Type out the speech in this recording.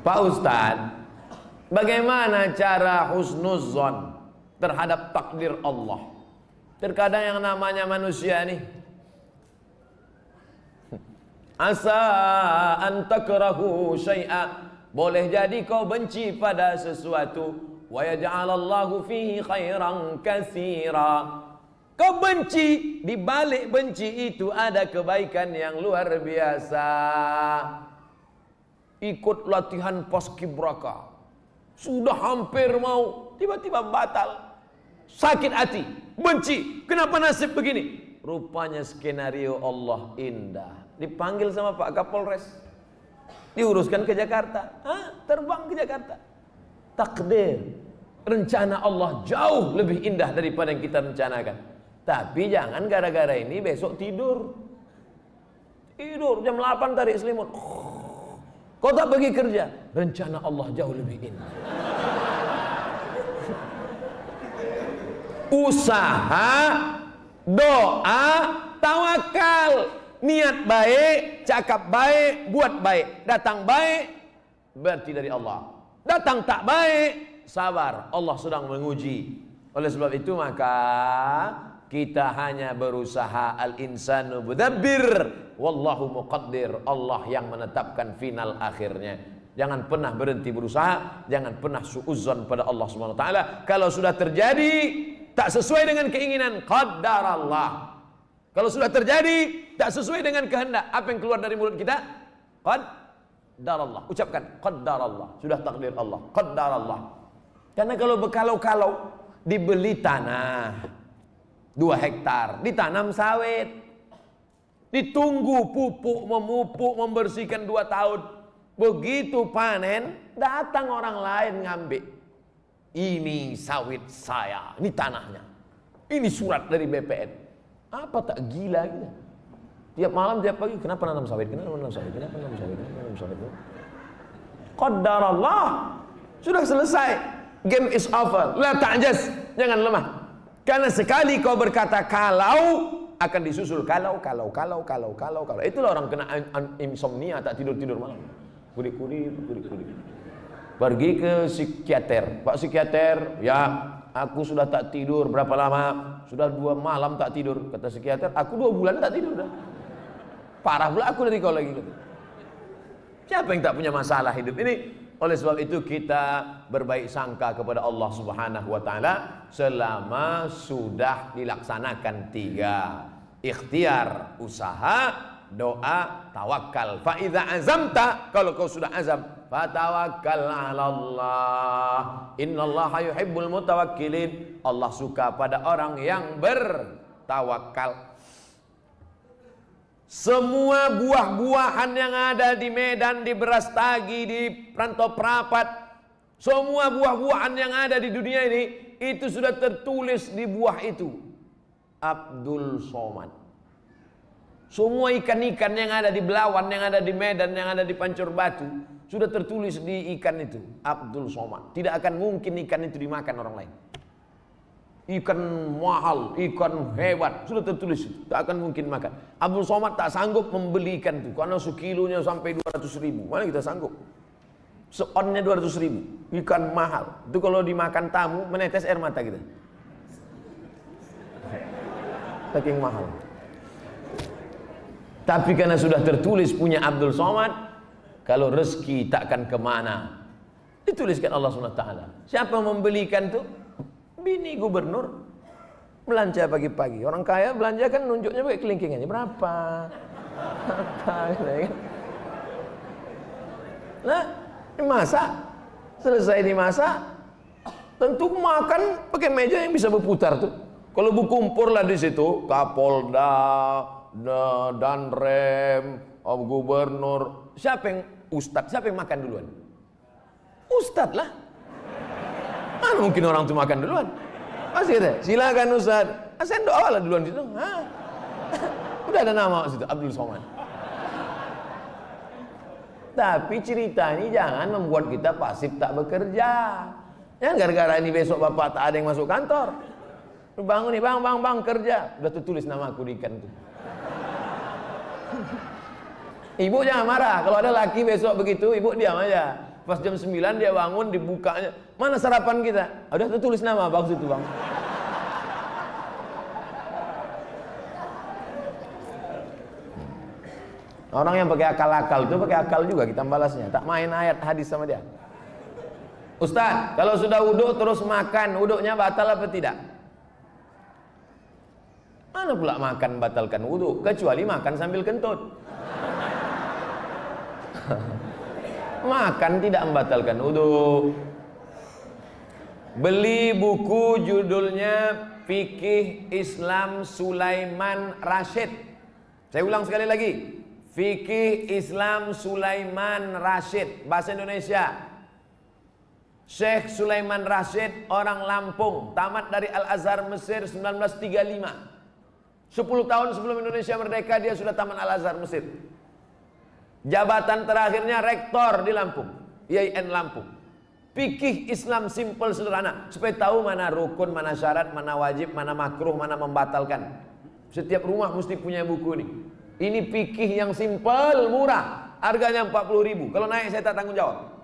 Pak Ustadz, bagaimana cara husnuzon terhadap takdir Allah? Terkadang yang namanya manusia nih, asa an takrahu syai'a, boleh jadi kau benci pada sesuatu, wa yaj'alallahu fihi khairan katsira. Kau benci, di balik benci itu ada kebaikan yang luar biasa. Ikut latihan paskibraka, sudah hampir mau, tiba-tiba batal. Sakit hati, benci, kenapa nasib begini? Rupanya skenario Allah indah. Dipanggil sama Pak Kapolres, diuruskan ke Jakarta. Terbang ke Jakarta. Takdir, rencana Allah jauh lebih indah daripada yang kita rencanakan. Tapi jangan gara-gara ini besok tidur jam 8 tarik selimut, kau tak pergi kerja. Rencana Allah jauh lebih indah. Usaha, doa, tawakal, niat baik, cakap baik, buat baik. Datang baik berarti dari Allah, datang tak baik sabar, Allah sedang menguji. Oleh sebab itu maka kita hanya berusaha, al-insanu mudabbir wallahu muqaddir, Allah yang menetapkan final akhirnya. Jangan pernah berhenti berusaha, jangan pernah suudzon pada Allah Subhanahu wa taala. Kalau sudah terjadi tak sesuai dengan keinginan, qaddarallah. Kalau sudah terjadi tak sesuai dengan kehendak, apa yang keluar dari mulut kita? Qaddarallah. Ucapkan qaddarallah, sudah takdir Allah, qaddarallah. Karena kalau berkalau-kalau, dibeli tanah 2 hektar, ditanam sawit, ditunggu pupuk, memupuk, membersihkan 2 tahun. Begitu panen, datang orang lain ngambil. Ini sawit saya, ini tanahnya, ini surat dari BPN. Apa tak gila gitu? Tiap malam, tiap pagi, kenapa nanam sawit? Kenapa nanam sawit? Kenapa nanam sawit? Kenapa nanam sawit? Qadarallah, sudah selesai. Game is over. La ta'jaz, jangan lemah. Karena sekali kau berkata kalau, akan disusul kalau. Itulah orang kena insomnia, tak tidur malam. Kudik-kudik. Pergi ke psikiater. Pak psikiater, ya aku sudah tak tidur berapa lama? Sudah 2 malam tak tidur. Kata psikiater, aku 2 bulan tak tidur dah. Parah pula aku dari kau lagi. Siapa yang tak punya masalah hidup ini? Oleh sebab itu kita berbaik sangka kepada Allah Subhanahu wa taala selama sudah dilaksanakan 3: ikhtiar, usaha, doa, tawakal. Fa idza azamta, kalau kau sudah azam, fatawakkal 'ala Allah. Innallaha yuhibbul mutawakkilin. Allah suka pada orang yang bertawakal. Semua buah-buahan yang ada di Medan, di Brastagi, di Rantau Prapat, semua buah-buahan yang ada di dunia ini, itu sudah tertulis di buah itu Abdul Somad. Semua ikan-ikan yang ada di Belawan, yang ada di Medan, yang ada di Pancur Batu, sudah tertulis di ikan itu Abdul Somad. Tidak akan mungkin ikan itu dimakan orang lain. Ikan mahal, ikan hebat, sudah tertulis, tak akan mungkin makan. Abdul Somad tak sanggup membeli ikan itu karena sekilonya sampai 200.000. Mana kita sanggup? Seonnya 200.000. Ikan mahal itu kalau dimakan tamu menetes air mata kita, saking mahal. Tapi karena sudah tertulis punya Abdul Somad, kalau rezeki takkan kemana, dituliskan Allah SWT. Siapa membelikan itu? Bini gubernur belanja pagi-pagi. Orang kaya belanja kan nunjuknya pakai kelingkingannya berapa. Nah, dimasak, selesai dimasak, tentu makan pakai meja yang bisa berputar tuh. Kalau berkumpullah di situ Kapolda, Danrem, gubernur, siapa yang ustadz, siapa yang makan duluan? Ustadz lah. Mana mungkin orang itu makan duluan? Pasti ada. Silakan Ustaz. Sendok awal lah duluan di situ. Udah ada nama situ Abdul Somad. Tapi cerita ini jangan membuat kita pasif tak bekerja. Jangan gara-gara ini besok bapak tak ada yang masuk kantor. Bangun nih bang kerja. Udah tertulis nama aku di ikan itu. Ibu jangan marah. Kalau ada laki besok begitu, ibu diam aja. Pas jam 9 dia bangun, dibukanya. Mana sarapan kita? Udah tulis nama, bagus itu bang. Orang yang pakai akal-akal itu pakai akal juga kita balasnya. Tak main ayat hadis sama dia. Ustaz, kalau sudah wudhu terus makan, wudhunya batal apa tidak? Mana pula makan batalkan wudhu? Kecuali makan sambil kentut. Makan tidak membatalkan wudhu. Beli buku judulnya Fikih Islam Sulaiman Rasyid. Saya ulang sekali lagi. Fikih Islam Sulaiman Rasyid, bahasa Indonesia. Syekh Sulaiman Rasyid, orang Lampung, tamat dari Al-Azhar Mesir 1935. 10 tahun sebelum Indonesia merdeka dia sudah tamat Al-Azhar Mesir. Jabatan terakhirnya rektor di Lampung, IAIN Lampung. Fikih Islam simple sederhana, supaya tahu mana rukun, mana syarat, mana wajib, mana makruh, mana membatalkan. Setiap rumah mesti punya buku ini. Ini fikih yang simple, murah. Harganya 40.000. Kalau naik saya tak tanggung jawab.